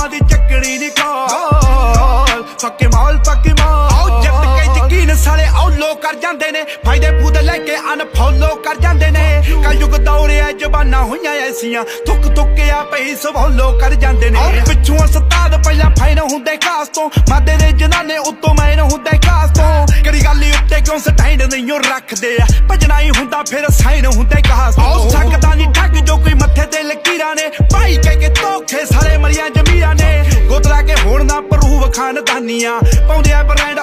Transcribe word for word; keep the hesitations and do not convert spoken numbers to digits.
ਮਾਵਾਂ ਦੀ ਚੱਕਣੀ ਨੀ ਕੋਲ ਪੱਕੇ ਮਾਲ ਪੱਕੇ ਮਾਲ ਆਓ ਜੱਟ ਕੇ ਯਕੀਨ ਸਾਲੇ ਔਲੋ ਕਰ ਜਾਂਦੇ ਨੇ ਫਾਇਦੇ ਫੂਦ ਲੈ ਕੇ ਅਨਫੋਲੋ ਕਰ ਜਾਂਦੇ ਨੇ ਕਲਯੁਗ ਦੌੜਿਆ ਜ਼ਬਾਨਾਂ ਹੋਈਆਂ ਐਸੀਆਂ ਥੁੱਕ ਥੁੱਕਿਆ ਪਈ ਸਵੋਲੋ ਕਰ ਜਾਂਦੇ ਨੇ ਪਿੱਛੋਂ ਉਸਤਾਦ ਪਹਿਲਾਂ ਫਾਇਨ ਹੁੰਦੇ ਖਾਸ ਤੋਂ ਮਾਦੇ ਦੇ ਜਨਾਨੇ ਉੱਤੋਂ ਮੈਨ ਹੁੰਦੇ ਖਾਸ ਤੋਂ ਕਿਹੜੀ ਗੱਲ ਉੱਤੇ ਕਿਉਂ ਸਟੈਂਡ ਨਹੀਂ ਰੱਖਦੇ ਆ ਭਜਣਾ ਹੀ ਹੁੰਦਾ ਫਿਰ ਸਾਈਨ ਹੁੰਦੇ ਖਾਸ ਤੋਂ ਸਕਦਾ ਨਹੀਂ ਠੱਗ ਜੋ ਕੋਈ ਮੱਥੇ ਤੇ ਲਕੀਰਾਂ ਨੇ ਭਾਈ ਕਹਿ ਕੇ ਧੋਖੇ ਸਾਰੇ ਮਰੀਆਂ ਜਮੀਰਾਂ ਨੇ ਗੋਤਰਾ ਕੇ ਹੋਣ ਦਾ ਪ੍ਰੂਵ ਖਾਨਦਾਨੀਆਂ ਪਾਉਂਦੇ ਆ ਬ੍ਰਾਂਡ